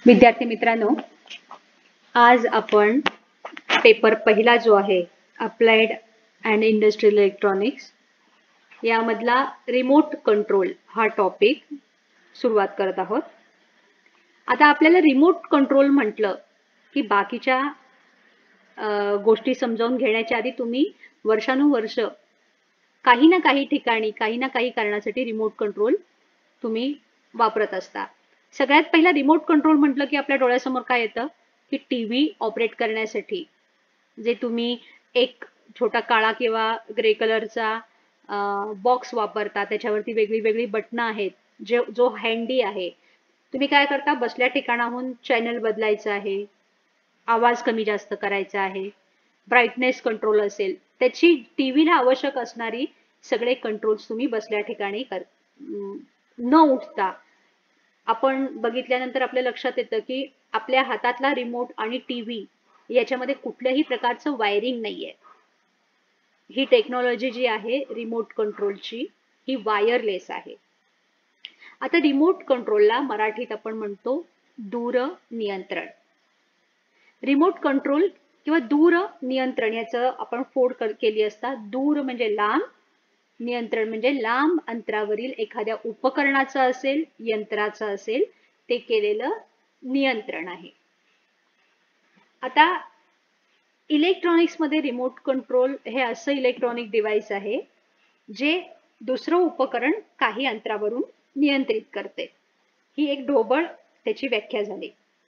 विद्यार्थी मित्रांनो, आज आपण पेपर पहिला जो आहे अप्लाइड अँड इंडस्ट्रियल इलेक्ट्रॉनिक्स यामधला रिमोट कंट्रोल हा टॉपिक सुरुवात करत आहोत. आता आपल्याला रिमोट कंट्रोल म्हटलं की बाकीच्या गोष्टी समजावून घेण्याच्या आधी तुम्ही वर्षानुवर्ष काही ना काही ठिकाणी काही ना काही कारणासाठी रिमोट कंट्रोल तुम्ही वापरत असता. सगळ्यात पहिला रिमोट कंट्रोल म्हटलं की आपल्या डोळ्यासमोर काय येतं की टीव्ही ऑपरेट करण्यासाठी जे तुम्ही एक छोटा काळा किंवा ग्रे कलरचा बॉक्स वापरता, त्याच्यावरती वेगळी वेगळी बटणं आहेत, जो हँडी आहे. तुम्ही काय करता, बसल्या ठिकाणाहून चॅनल बदलायचं आहे, आवाज कमी जास्त करायचा आहे, ब्राईटनेस कंट्रोल असेल, त्याची टीव्हीला आवश्यक असणारी सगळे कंट्रोल्स तुम्ही बसल्या ठिकाणी न उठता आपण बघितल्यानंतर आपल्या लक्षात येतं की आपल्या हातातला रिमोट आणि टीव्ही याच्यामध्ये कुठल्याही प्रकारचं वायरिंग नाहीये. ही टेक्नॉलॉजी जी आहे रिमोट कंट्रोलची ही वायरलेस आहे. आता रिमोट कंट्रोलला मराठीत आपण म्हणतो दूरनियंत्रण. रिमोट कंट्रोल किंवा दूर नियंत्रण याचं आपण फोड केली असता. दूर म्हणजे लांब, नियंत्रण म्हणजे लांब अंतरावरील एखाद्या उपकरणाचं असेल, यंत्राचं असेल, ते केलेलं नियंत्रण आहे. आता इलेक्ट्रॉनिक्स मध्ये रिमोट कंट्रोल हे असं इलेक्ट्रॉनिक डिव्हाइस आहे जे दुसरं उपकरण काही अंतरावरून नियंत्रित करते. ही एक ढोबळ त्याची व्याख्या झाली.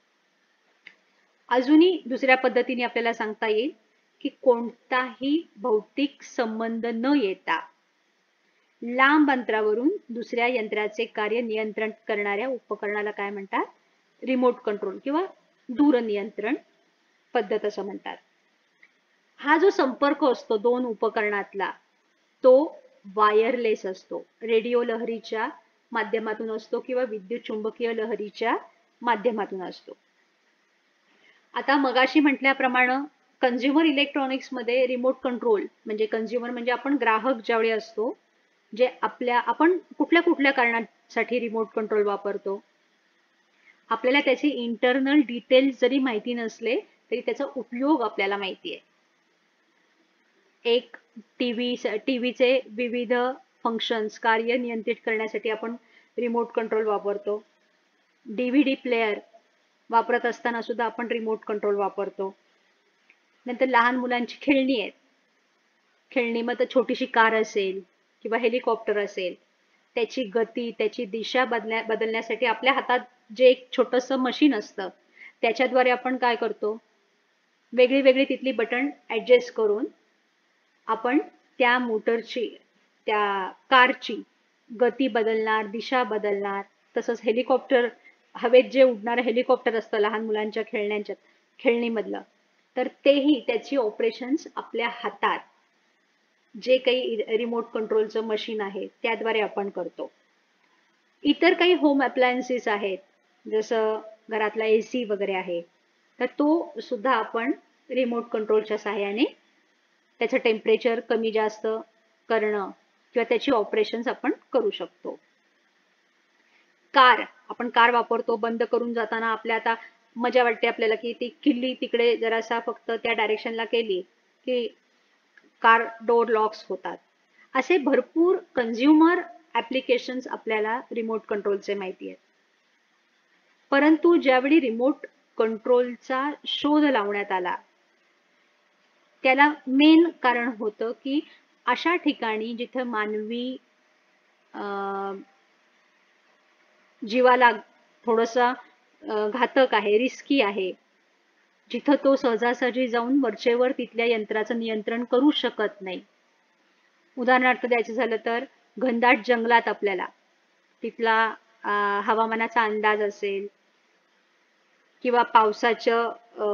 अजूनही दुसऱ्या पद्धतीने आपल्याला सांगता येईल की कोणताही भौतिक संबंध न येता लांब अंतरावरून दुसऱ्या यंत्राचे कार्य नियंत्रण करणाऱ्या उपकरणाला काय म्हणतात? रिमोट कंट्रोल किंवा दूरनियंत्रण पद्धत असं म्हणतात. हा जो संपर्क असतो दोन उपकरणातला तो वायरलेस असतो. रेडिओ लहरीच्या माध्यमातून असतो किंवा विद्युत चुंबकीय लहरीच्या माध्यमातून असतो. आता मगाशी म्हटल्याप्रमाणे कंझ्युमर इलेक्ट्रॉनिक्स मध्ये रिमोट कंट्रोल म्हणजे कंझ्युमर म्हणजे आपण ग्राहक ज्यावेळी असतो, जे आपण कुठल्या कुठल्या कारणासाठी रिमोट कंट्रोल वापरतो. आपल्याला त्याचे इंटरनल डिटेल्स जरी माहिती नसले तरी त्याचा उपयोग आपल्याला माहिती आहे. एक टीव्हीचे विविध फंक्शन्स कार्य नियंत्रित करण्यासाठी आपण रिमोट कंट्रोल वापरतो. डीव्हीडी प्लेअर वापरत असताना सुद्धा आपण रिमोट कंट्रोल वापरतो. नंतर लहान मुलांची खेळणी आहेत. खेळणी मग छोटीशी कार असेल किंवा हेलिकॉप्टर असेल, त्याची गती त्याची दिशा बदलण्यासाठी आपल्या हातात जे एक छोटंसं मशीन असतं त्याच्याद्वारे आपण काय करतो, वेगळी वेगळी तिथली बटन ऍडजस्ट करून आपण त्या मोटरची त्या कारची गती बदलणार, दिशा बदलणार. तसंच हेलिकॉप्टर, हवेत जे उडणारं हेलिकॉप्टर असतं लहान मुलांच्या खेळणीमधलं, तर तेही त्याची ऑपरेशन्स आपल्या हातात जे काही रिमोट कंट्रोलचं मशीन आहे त्याद्वारे आपण करतो. इतर काही होम अप्लायन्सेस आहेत, जसं घरातला AC वगैरे आहे, तर तो सुद्धा आपण रिमोट कंट्रोलच्या सहाय्याने त्याचं टेम्परेचर कमी जास्त करणं किंवा त्याची ऑपरेशन्स आपण करू शकतो. आपण कार वापरतो, बंद करून जाताना आपल्या आता मजा वाटते आपल्याला की ती किल्ली तिकडे जरासा फक्त त्या डायरेक्शनला केली की कार डोर लॉक्स होतात. असे भरपूर कंझ्युमर ऍप्लिकेशन्स आपल्याला रिमोट कंट्रोलचे माहिती आहेत. परंतु ज्यावेळी रिमोट कंट्रोलचा शोध लावण्यात आला त्याला मेन कारण होतं की अशा ठिकाणी जिथे मानवी जीवाला थोडंसं घातक आहे, रिस्की आहे, जिथं तो सहजासहजी जाऊन वरचेवर तिथल्या यंत्राचं नियंत्रण करू शकत नाही. उदाहरणार्थ द्यायचं झालं तर घनदाट जंगलात आपल्याला तिथला हवामानाचा अंदाज असेल किंवा पावसाच्या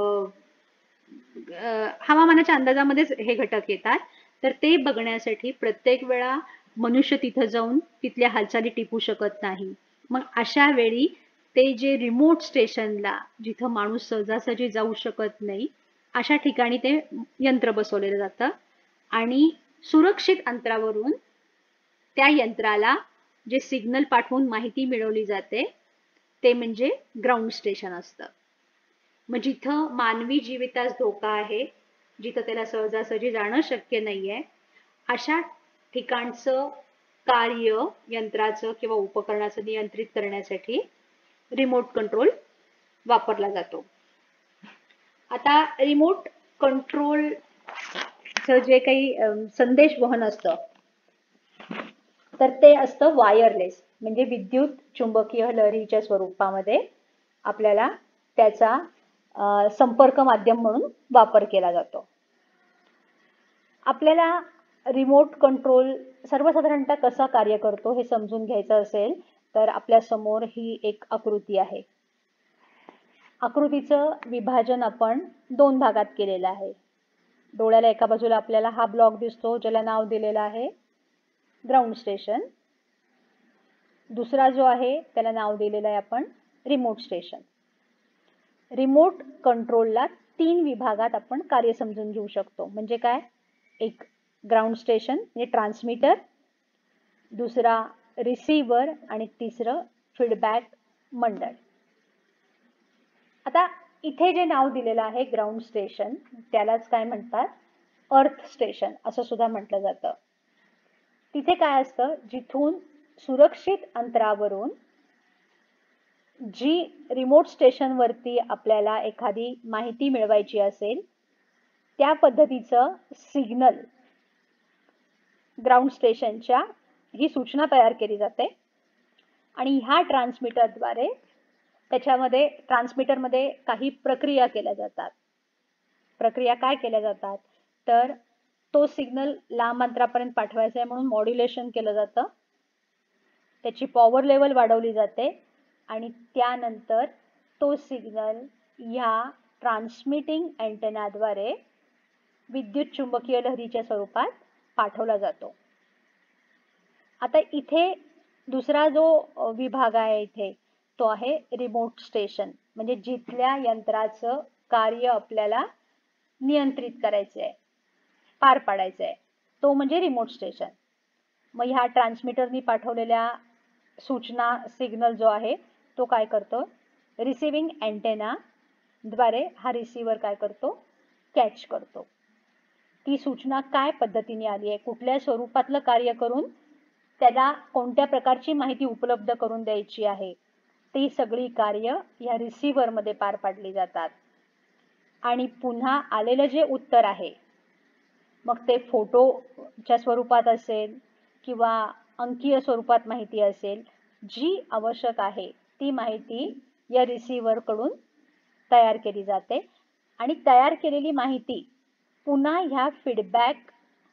हवामानाच्या अंदाजामध्येच हे घटक येतात, तर ते बघण्यासाठी प्रत्येक वेळा मनुष्य तिथं जाऊन तिथल्या हालचाली टिपू शकत नाही. मग अशा वेळी ते जे रिमोट स्टेशनला जिथं माणूस सहजासहजी जाऊ शकत नाही अशा ठिकाणी ते यंत्र बसवलेलं जातं आणि सुरक्षित अंतरावरून त्या यंत्राला जे सिग्नल पाठवून माहिती मिळवली जाते ते म्हणजे ग्राउंड स्टेशन असतं. मग जिथं मानवी जीवितास धोका आहे, जिथं त्याला सहजासहजी जाणं शक्य नाहीये, अशा ठिकाणचं कार्य यंत्राचं किंवा उपकरणाचं नियंत्रित करण्यासाठी रिमोट कंट्रोल वापरला जातो. आता रिमोट कंट्रोलचं जे काही संदेश वहन असतं तर ते असतं वायरलेस, म्हणजे विद्युत चुंबकीय लहरीच्या स्वरूपामध्ये आपल्याला त्याचा संपर्क माध्यम म्हणून वापर केला जातो. आपल्याला रिमोट कंट्रोल सर्वसाधारणतः कसा कार्य करतो हे समजून घ्यायचं असेल तर आपल्या समोर ही एक आकृती आहे. आकृतीचं विभाजन आपण 2 भागात केलेलं आहे. डोळ्याला एका बाजूला आपल्याला हा ब्लॉक दिसतो ज्याला नाव दिलेलं आहे ग्राउंड स्टेशन. दुसरा जो आहे त्याला नाव दिलेलं आहे आपण रिमोट स्टेशन. रिमोट कंट्रोलला 3 विभागात आपण कार्य समजून घेऊ शकतो. म्हणजे काय? एक ग्राउंड स्टेशन म्हणजे ट्रान्समीटर, दुसरा रिसीव्हर आणि तिसरं फीडबॅक मंडळ. आता इथे जे नाव दिलेलं आहे ग्राउंड स्टेशन त्यालाच काय म्हणतात? अर्थ स्टेशन असं सुद्धा म्हटलं जातं. तिथे काय असतं? जिथून सुरक्षित अंतरावरून जी रिमोट स्टेशनवरती आपल्याला एखादी माहिती मिळवायची असेल त्या पद्धतीचं सिग्नल ग्राउंड स्टेशनच्या ही सूचना तयार केली जाते आणि ह्या ट्रान्समीटरद्वारे त्याच्यामध्ये ट्रान्समीटरमध्ये काही प्रक्रिया केल्या जातात. प्रक्रिया काय केल्या जातात? तर तो सिग्नल लांब अंतरापर्यंत पाठवायचा आहे म्हणून मॉड्युलेशन केलं जातं. त्याची पॉवर लेवल वाढवली जाते आणि त्यानंतर तो सिग्नल ह्या ट्रान्समिटिंग अँटेनाद्वारे विद्युत चुंबकीय लहरीच्या स्वरूपात पाठवला जातो. आता इथे दुसरा जो विभाग आहे इथे तो आहे रिमोट स्टेशन, म्हणजे जिथल्या यंत्राचं कार्य आपल्याला नियंत्रित करायचं आहे, पार पाडायचं आहे, तो म्हणजे रिमोट स्टेशन. मग ह्या ट्रान्समीटरनी पाठवलेल्या सूचना सिग्नल जो आहे तो काय करतो? रिसिव्हिंग अँटेना द्वारे हा रिसीव्हर काय करतो? कॅच करतो. ती सूचना काय पद्धतीने आली आहे, कुठल्या स्वरूपातलं कार्य करून त्याला कोणत्या प्रकारची माहिती उपलब्ध करून द्यायची आहे, ती सगळी कार्य या रिसीव्हरमध्ये पार पाडली जातात. आणि पुन्हा आलेलं जे उत्तर आहे मग ते फोटोच्या स्वरूपात असेल किंवा अंकीय स्वरूपात माहिती असेल, जी आवश्यक आहे ती माहिती या रिसीव्हरकडून तयार केली जाते आणि तयार केलेली माहिती पुन्हा ह्या फीडबॅक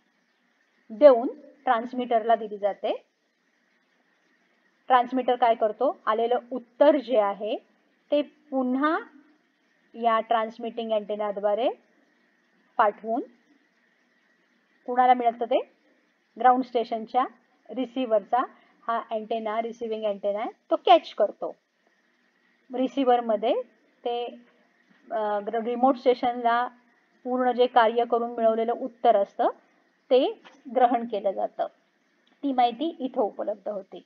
देऊन ट्रान्समीटरला दिली जाते. ट्रान्समीटर काय करतो? आलेलं उत्तर जे आहे ते पुन्हा या ट्रान्समिटिंग अँटेनाद्वारे पाठवून कुणाला मिळतं? ते ग्राउंड स्टेशनच्या रिसीव्हरचा हा अँटेना, रिसिव्हिंग अँटेना आहे, तो कॅच करतो. रिसीव्हरमध्ये ते रिमोट स्टेशनला पूर्ण जे कार्य करून मिळवलेलं उत्तर असतं ते ग्रहण केलं जातं. ती माहिती इथं उपलब्ध होती.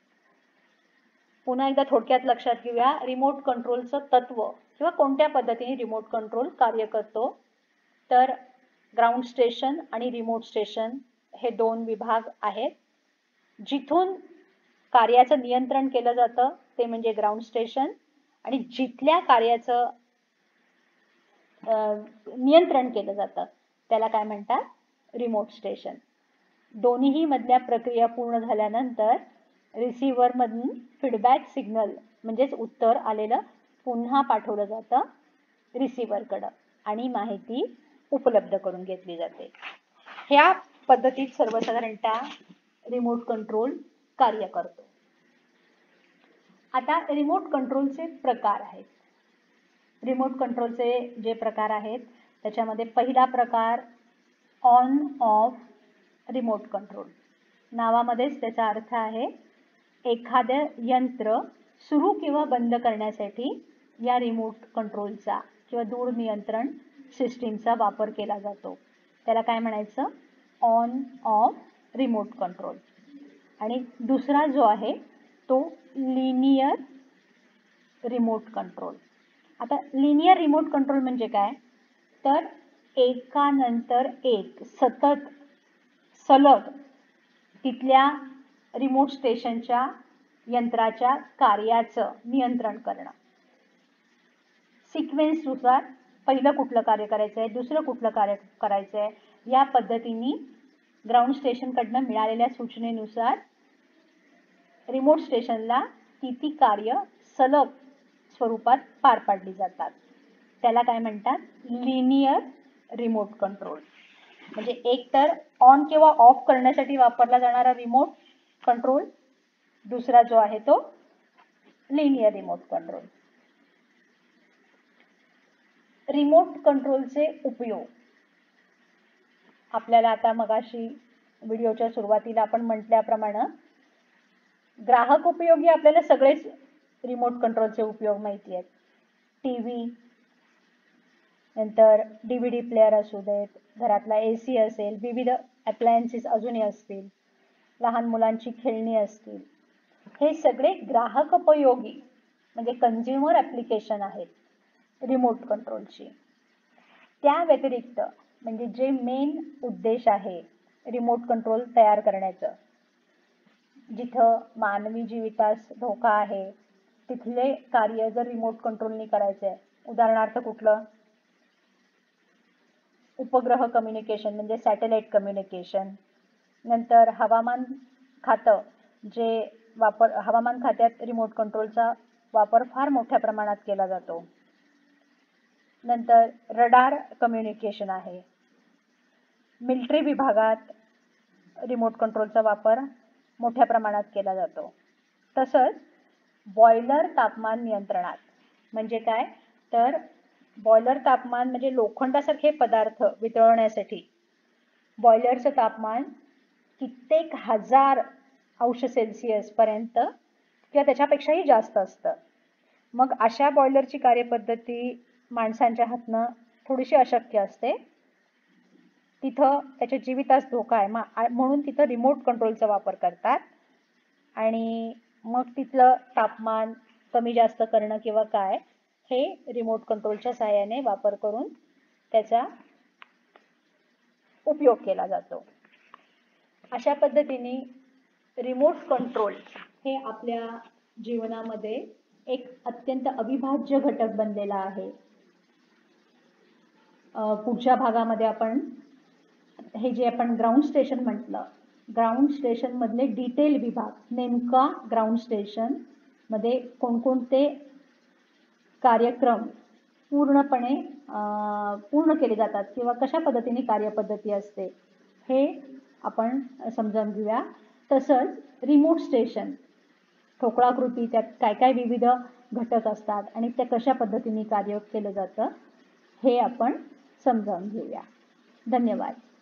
पुन्हा एकदा थोडक्यात लक्षात घेऊया रिमोट कंट्रोलचं तत्व किंवा कोणत्या पद्धतीने रिमोट कंट्रोल कार्य करतो. तर ग्राउंड स्टेशन आणि रिमोट स्टेशन हे 2 विभाग आहेत. जिथून कार्याचं नियंत्रण केलं जातं ते म्हणजे ग्राउंड स्टेशन आणि जिथल्या कार्याचं नियंत्रण केलं जातं त्याला काय म्हणतात? Remote station. दोन्हीही मधल्या प्रक्रिया पूर्ण झाल्यानंतर रिसीव्हरमधून फीडबॅक सिग्नल म्हणजेच उत्तर आलेलं पुन्हा पाठवलं जातं रिसीव्हरकडं आणि माहिती उपलब्ध करून घेतली जाते. ह्या पद्धतीत सर्वसाधारणतः रिमोट कंट्रोल कार्य करतो. आता रिमोट कंट्रोलचे प्रकार आहेत. रिमोट कंट्रोलचे जे प्रकार आहेत त्याच्यामध्ये पहिला प्रकार ऑन ऑफ रिमोट कंट्रोल. नावामध्येच त्याचा अर्थ आहे एखादं यंत्र सुरू किंवा बंद करण्यासाठी या रिमोट कंट्रोलचा किंवा दूर नियंत्रण सिस्टीमचा वापर केला जातो. त्याला काय म्हणायचं? On off remote control. आणि दुसरा जो आहे तो लिनियर रिमोट कंट्रोल. आता लिनियर रिमोट कंट्रोल म्हणजे काय, तर एकानंतर एक सतत सलग तिथल्या रिमोट स्टेशनच्या यंत्राच्या कार्याचं नियंत्रण करणं. सिक्वेन्सनुसार पहिलं कुठलं कार्य करायचं आहे, दुसरं कुठलं कार्य करायचं आहे, या पद्धतीने ग्राउंड स्टेशनकडनं मिळालेल्या सूचनेनुसार रिमोट स्टेशनला ती कार्य सलग स्वरूपात पार पाडली जातात. त्याला काय म्हणतात, लिनियर रिमोट कंट्रोल. म्हणजे एक तर ऑन किंवा ऑफ करण्यासाठी वापरला जाणारा रिमोट कंट्रोल, दुसरा जो आहे तो लिनियर रिमोट कंट्रोल. रिमोट कंट्रोलचे उपयोग आपल्याला आता मगाशी व्हिडिओच्या सुरुवातीला आपण म्हटल्याप्रमाणे ग्राहक उपयोगी आपल्याला सगळेच रिमोट कंट्रोलचे उपयोग माहिती आहेत. टीव्ही, नंतर DVD प्लेअर असू देत, घरातला AC असेल, विविध अप्लायन्सेस अजूनही असतील, लहान मुलांची खेळणी असतील, हे सगळे ग्राहक उपयोगी म्हणजे कंझ्युमर ॲप्लिकेशन आहेत रिमोट कंट्रोलची. त्या व्यतिरिक्त म्हणजे जे मेन उद्देश आहे रिमोट कंट्रोल तयार करण्याचं, जिथं मानवी जीवितास धोका आहे तिथले कार्य जर रिमोट कंट्रोलनी करायचं आहे, उदाहरणार्थ कुठलं, उपग्रह कम्युनिकेशन म्हणजे सॅटेलाइट कम्युनिकेशन, नंतर हवामान खातं जे हवामान खात्यात रिमोट कंट्रोलचा वापर फार मोठ्या प्रमाणात केला जातो. नंतर रडार कम्युनिकेशन आहे. मिलिटरी विभागात रिमोट कंट्रोलचा वापर मोठ्या प्रमाणात केला जातो. तसंच बॉयलर तापमान नियंत्रणात, म्हणजे काय, तर बॉयलर तापमान म्हणजे लोखंडासारखे पदार्थ वितळवण्यासाठी बॉयलरचं तापमान कित्येक हजार अंश सेल्सिअस पर्यंत किंवा त्याच्यापेक्षाही जास्त असतं. मग अशा बॉयलरची कार्यपद्धती माणसांच्या हातनं थोडीशी अशक्य असते. तिथं त्याच्या जीवितास धोका आहे, म्हणून तिथं रिमोट कंट्रोलचा वापर करतात. आणि मग तिथलं तापमान कमी जास्त करणं किंवा काय, हे रिमोट कंट्रोलच्या सहाय्याने वापर करून त्याचा उपयोग केला जातो. अशा पद्धतीने रिमोट कंट्रोल हे आपल्या जीवनामध्ये एक अत्यंत अविभाज्य घटक बनलेला आहे. पुढच्या भागामध्ये आपण हे जे आपण ग्राउंड स्टेशन म्हटलं, ग्राउंड स्टेशन मधले डिटेल विभाग, नेमका ग्राउंड स्टेशन मध्ये कोणकोणते कार्यक्रम पूर्णपणे पूर्ण केले जातात किंवा कशा पद्धतीने कार्यपद्धती असते हे आपण समजून घेऊया. तसंच रिमोट स्टेशन ठोकळाकृती, त्यात काय काय विविध घटक असतात आणि त्या कशा पद्धतीने कार्य केलं जातं हे आपण समजावून घेऊया. धन्यवाद.